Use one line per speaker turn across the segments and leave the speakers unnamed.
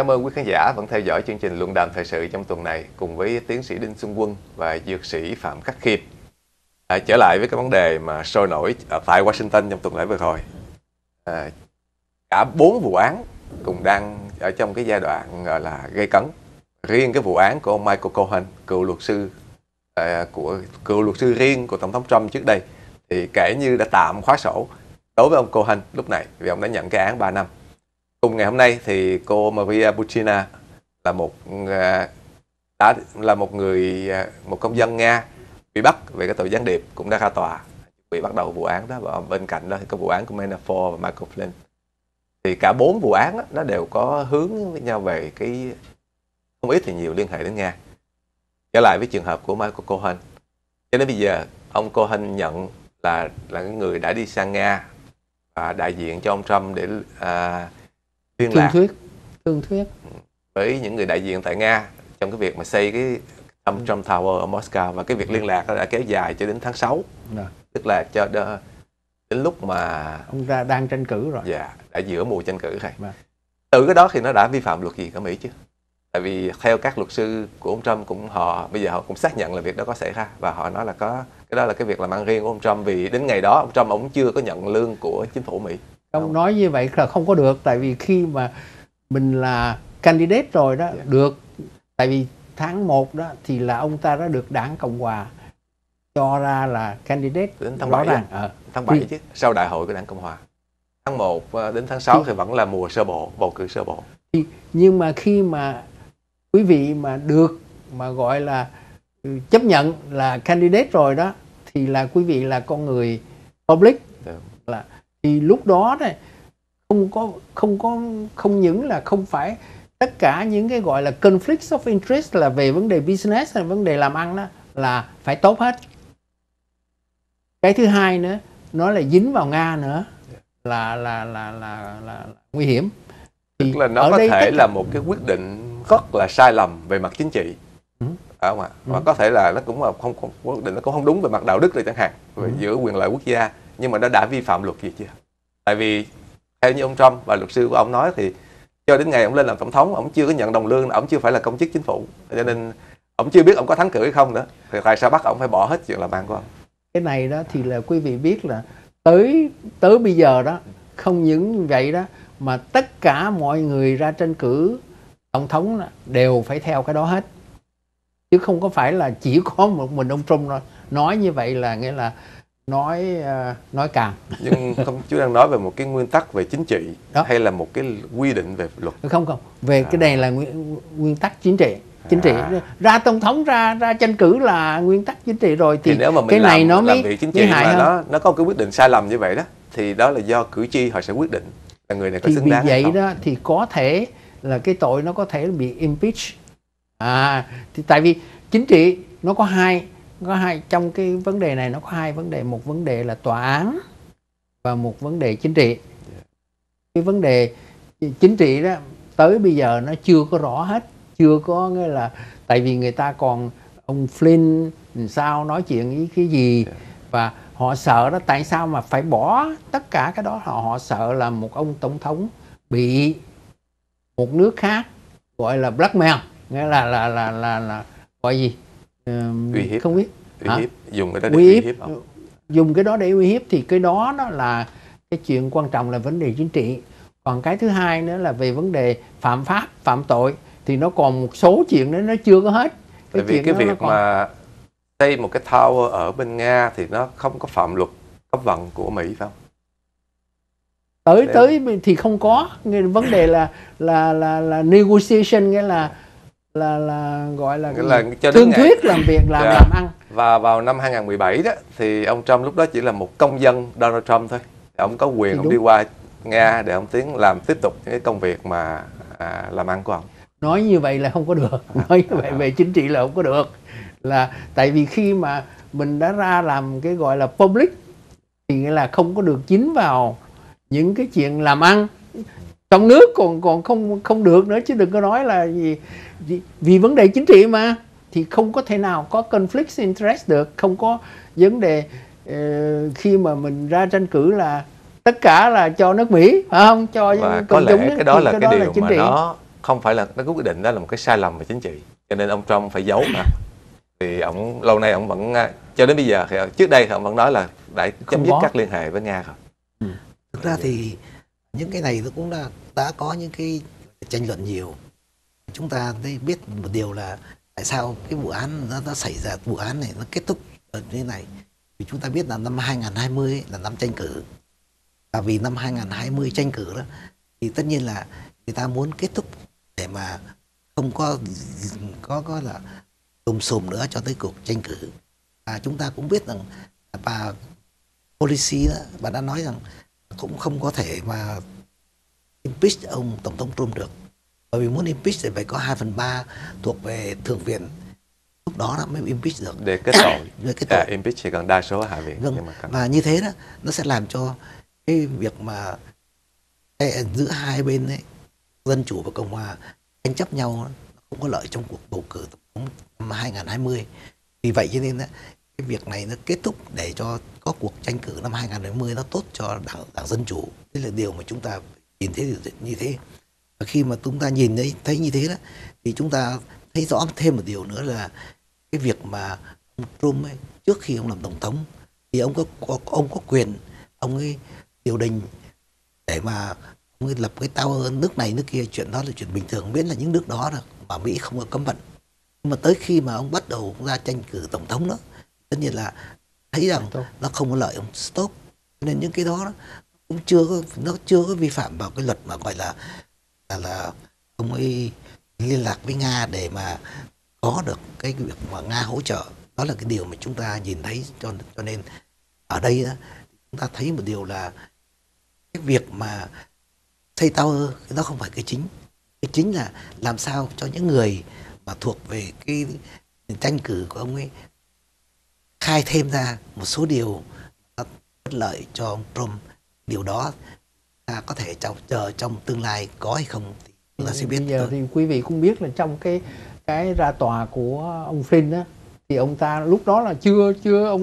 Cảm ơn quý khán giả vẫn theo dõi chương trình luận đàm thời sự trong tuần này cùng với tiến sĩ Đinh Xuân Quân và dược sĩ Phạm Khắc Khiêm. Trở lại với cái vấn đề mà sôi nổi tại Washington trong tuần lễ vừa rồi. Cả 4 vụ án cùng đang ở trong cái giai đoạn gọi là gây cấn. Riêng cái vụ án của ông Michael Cohen, cựu luật sư riêng của Tổng thống Trump trước đây, thì kể như đã tạm khóa sổ đối với ông Cohen lúc này vì ông đã nhận cái án 3 năm. Cùng ngày hôm nay thì cô Maria Butina là một công dân Nga bị bắt về cái tội gián điệp cũng đã ra tòa bị bắt đầu vụ án đó, và bên cạnh đó thì có vụ án của Manafort và Michael Flynn. Thì cả 4 vụ án đó, nó đều có hướng với nhau về cái không ít thì nhiều liên hệ đến Nga. Trở lại với trường hợp của Michael Cohen, cho đến bây giờ ông Cohen nhận là cái người đã đi sang Nga và đại diện cho ông Trump để liên lạc
thương thuyết
với những người đại diện tại Nga trong cái việc mà xây cái Trump Tower ở Moscow, và cái việc liên lạc đó đã kéo dài cho đến tháng 6. Tức là cho đến lúc mà
ông ra đang tranh cử rồi.
Dạ, đã giữa mùa tranh cử rồi. Từ cái đó thì nó đã vi phạm luật gì ở Mỹ chứ? Tại vì theo các luật sư của ông Trump bây giờ họ cũng xác nhận là việc đó có xảy ra, và họ nói là cái đó là cái việc làm ăn riêng của ông Trump, vì đến ngày đó ông Trump ông chưa có nhận lương của chính phủ Mỹ.
Ông nói như vậy là không có được, tại vì khi mà mình là candidate rồi đó, được. Tại vì tháng 1 đó thì là ông ta đã được đảng Cộng Hòa cho ra là candidate
đến tháng 7 tháng 7 chứ, sau đại hội của đảng Cộng Hòa. Tháng 1 đến tháng 6 thì vẫn là mùa sơ bộ, bầu cử sơ bộ.
Nhưng mà khi mà quý vị mà được mà gọi là chấp nhận là candidate rồi đó, thì là quý vị là con người public. Là thì lúc đó này không những là không phải tất cả những cái gọi là conflict of interest là về vấn đề business hay vấn đề làm ăn đó là phải tốt hết. Cái thứ hai nữa, nó là dính vào Nga nữa là nguy hiểm.
Tức là nó có thể là một cái quyết định rất là sai lầm về mặt chính trị, phải không ạ? Và có thể là nó cũng không quyết định nó cũng không đúng về mặt đạo đức rồi chẳng hạn, giữa quyền lợi quốc gia, nhưng mà nó đã vi phạm luật gì chưa? Tại vì theo như ông Trump và luật sư của ông nói thì cho đến ngày ông lên làm tổng thống, ông chưa có nhận đồng lương, ông chưa phải là công chức chính phủ, cho nên ông chưa biết ông có thắng cử hay không nữa. Thì tại sao bắt ông phải bỏ hết chuyện làm ăn của ông?
Cái này đó thì là quý vị biết là tới bây giờ đó, không những vậy đó mà tất cả mọi người ra tranh cử tổng thống đều phải theo cái đó hết, chứ không có phải là chỉ có một mình ông Trump nói như vậy là nghĩa là nói càng.
Nhưng không, chú đang nói về một cái nguyên tắc về chính trị đó, hay là một cái quy định về luật?
Không, về cái này là nguyên tắc chính trị. Ra tổng thống ra tranh cử là nguyên tắc chính trị rồi, thì
nếu mà mình
cái này nó
làm việc chính trị mà nó có cái quyết định sai lầm như vậy đó, thì đó là do cử tri họ sẽ quyết định là người này có xứng đáng hay không.
Thì vậy đó thì có thể là cái tội nó có thể bị impeach. Thì tại vì chính trị nó có hai trong cái vấn đề này, nó có hai vấn đề, một vấn đề là tòa án và một vấn đề chính trị. Cái vấn đề chính trị đó tới bây giờ nó chưa có rõ hết, chưa có nghĩa là tại vì người ta còn ông Flynn sao nói chuyện với cái gì, và họ sợ đó, tại sao mà phải bỏ tất cả cái đó, họ sợ là một ông tổng thống bị một nước khác gọi là blackmail, nghĩa là gọi gì
uy hiếp,
không biết
dùng cái đó để uy hiếp không?
Dùng cái đó để uy hiếp thì cái đó là cái chuyện quan trọng là vấn đề chính trị. Còn cái thứ hai nữa là về vấn đề phạm pháp, phạm tội, thì nó còn một số chuyện đó nó chưa có hết.
Tại vì cái việc mà xây một cái tower ở bên Nga thì nó không có phạm luật cấm vận của Mỹ phải không?
Tới thì không có. Vấn đề là negotiation, nghĩa là gọi là thương thuyết làm việc, làm ăn.
Và vào năm 2017 đó thì ông Trump lúc đó chỉ là một công dân Donald Trump thôi. Ông có quyền ông đi qua Nga để ông tiếp tục những cái công việc mà làm ăn của ông.
Nói như vậy là không có được. Nói như vậy về chính trị là không có được. Là tại vì khi mà mình đã ra làm cái gọi là public thì nghĩa là không có được dính vào những cái chuyện làm ăn trong nước, còn không được nữa, chứ đừng có nói là gì vì vấn đề chính trị mà thì không có thể nào có conflict interest được. Không có vấn đề khi mà mình ra tranh cử là tất cả là cho nước Mỹ, phải không? Cho
và có lẽ cái đó là cái điều
chính
mà
trị.
không phải là cái quyết định đó là một cái sai lầm về chính trị, cho nên ông Trump phải giấu mà. Thì ông lâu nay ông vẫn cho đến bây giờ thì trước đây thì ông vẫn nói là đã chấm dứt các liên hệ với Nga rồi.
Thực ra thì những cái này nó cũng đã có những cái tranh luận nhiều. Chúng ta biết một điều là tại sao cái vụ án nó xảy ra, vụ án này nó kết thúc như thế này. Vì chúng ta biết là năm 2020 ấy, là năm tranh cử. Và vì năm 2020 tranh cử đó thì tất nhiên là người ta muốn kết thúc để mà không có là lùm xùm nữa cho tới cuộc tranh cử. Và chúng ta cũng biết rằng bà Pelosi đó, bà đã nói rằng cũng không có thể mà impeach ông Tổng thống Trump được. Bởi vì muốn impeach thì phải có 2/3 thuộc về Thượng viện. Lúc đó nó mới impeach được.
Để kết tội.
Để kết tội.
Impeach chỉ cần đa số Hạ viện.
Vâng.
Nhưng mà
và như thế đó, nó sẽ làm cho cái việc mà giữa hai bên ấy, Dân Chủ và Cộng Hòa tranh chấp nhau nó không có lợi trong cuộc bầu cử Tổng thống năm 2020. Vì vậy cho nên đó, cái việc này nó kết thúc để cho có cuộc tranh cử năm 2020 nó tốt cho đảng Dân Chủ. Đây là điều mà chúng ta nhìn thấy như thế. Và khi mà chúng ta nhìn thấy như thế đó thì chúng ta thấy rõ thêm một điều nữa là cái việc mà ông Trump ấy, trước khi ông làm tổng thống thì ông có quyền ông ấy điều đình để mà ông ấy lập cái tower nước này nước kia, chuyện đó là chuyện bình thường, miễn là những nước đó mà Mỹ không có cấm vận. Nhưng mà tới khi mà ông bắt đầu ra tranh cử tổng thống đó, tất nhiên là thấy rằng nó không có lợi ông stop. Nên những cái đó cũng chưa có vi phạm vào cái luật mà gọi là ông ấy liên lạc với Nga để mà có được cái việc mà Nga hỗ trợ. Đó là cái điều mà chúng ta nhìn thấy, cho nên ở đây đó, chúng ta thấy một điều là cái việc mà xây tower nó không phải cái chính. Cái chính là làm sao cho những người mà thuộc về cái tranh cử của ông ấy khai thêm ra một số điều bất lợi cho ông Trump. Điều đó ta có thể chờ trong tương lai có hay không thì chúng ta sẽ biết.
Bây giờ thì quý vị cũng biết là trong cái ra tòa của ông Flynn á, thì ông ta lúc đó là chưa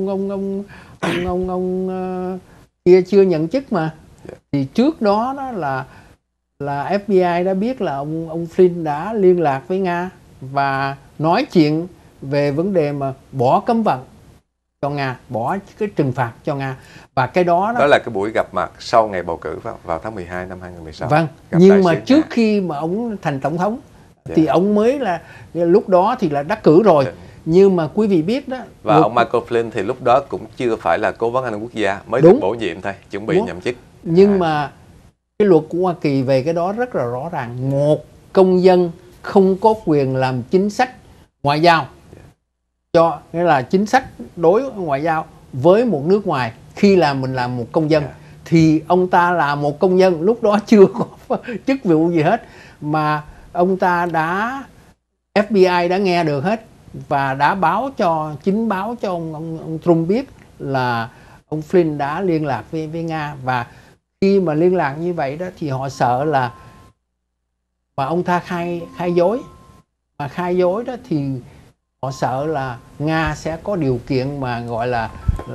kia chưa nhận chức mà. Thì trước đó là FBI đã biết là ông Flynn đã liên lạc với Nga và nói chuyện về vấn đề mà bỏ cấm vận cho Nga, bỏ cái trừng phạt cho Nga. Và cái đó
là cái buổi gặp mặt sau ngày bầu cử vào tháng 12 năm 2016.
Vâng, nhưng mà trước khi mà ông thành tổng thống thì ông mới là lúc đó thì là đắc cử rồi. Nhưng mà quý vị biết đó.
Và ông Michael Flynn thì lúc đó cũng chưa phải là cố vấn an ninh quốc gia, mới được bổ nhiệm thôi, chuẩn bị nhậm chức.
Nhưng mà cái luật của Hoa Kỳ về cái đó rất là rõ ràng. Một công dân không có quyền làm chính sách ngoại giao, nghĩa là chính sách đối ngoại giao với một nước ngoài khi mình làm một công dân. Thì ông ta là một công dân, lúc đó chưa có chức vụ gì hết, mà ông ta FBI đã nghe được hết và đã báo cho ông Trump biết là ông Flynn đã liên lạc với Nga. Và khi mà liên lạc như vậy đó thì họ sợ là mà ông ta khai dối, mà khai dối đó thì họ sợ là Nga sẽ có điều kiện mà gọi là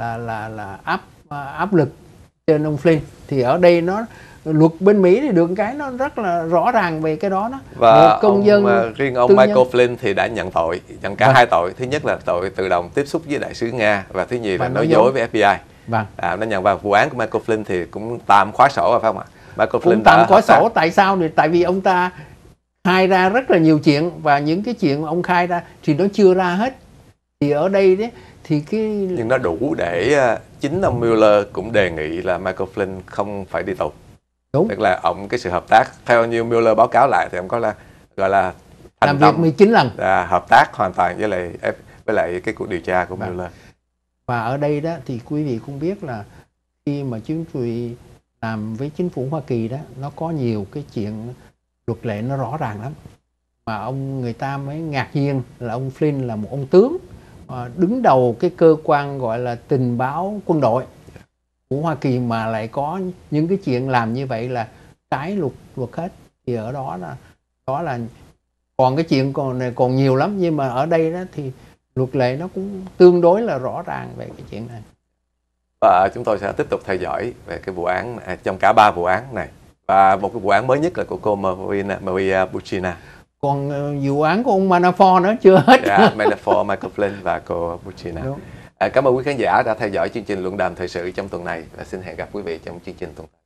áp lực trên ông Flynn. Thì ở đây luật bên Mỹ thì được cái nó rất là rõ ràng về cái đó.
Và một công dân riêng ông Michael Flynn thì đã nhận cả hai tội. Thứ nhất là tội tự động tiếp xúc với đại sứ Nga, và thứ nhì là nói dối với FBI.
Vâng.
Nó nhận vào vụ án của Michael Flynn thì cũng tạm khóa sổ rồi phải không ạ? Michael Flynn
cũng tạm khóa sổ. Tại sao? Tại vì ông ta khai ra rất là nhiều chuyện, và những cái chuyện mà ông khai ra thì nó chưa ra hết. Thì ở đây đấy thì
nhưng nó đủ để chính ông Mueller cũng đề nghị là Michael Flynn không phải đi tù.
Đúng.
Tức là cái sự hợp tác, theo như Mueller báo cáo lại thì ông có gọi là
làm việc 19 lần.
Hợp tác hoàn toàn với lại cái cuộc điều tra của Mueller.
Và ở đây đó thì quý vị cũng biết là khi mà chính phủ làm với chính phủ Hoa Kỳ đó, nó có nhiều cái chuyện luật lệ nó rõ ràng lắm. Mà người ta mới ngạc nhiên là ông Flynn là một ông tướng đứng đầu cái cơ quan gọi là tình báo quân đội của Hoa Kỳ mà lại có những cái chuyện làm như vậy là trái luật hết. Thì ở đó là còn cái chuyện còn nhiều lắm, nhưng mà ở đây đó thì luật lệ nó cũng tương đối là rõ ràng về cái chuyện này.
Và chúng tôi sẽ tiếp tục theo dõi về cái vụ án trong cả ba vụ án này. Và một cái vụ án mới nhất là của cô Maria Butina.
Còn vụ án của ông Manafort nữa chưa hết.
Manafort, Michael Flynn và cô Butina. Cảm ơn quý khán giả đã theo dõi chương trình luận đàm thời sự trong tuần này và xin hẹn gặp quý vị trong chương trình tuần tới.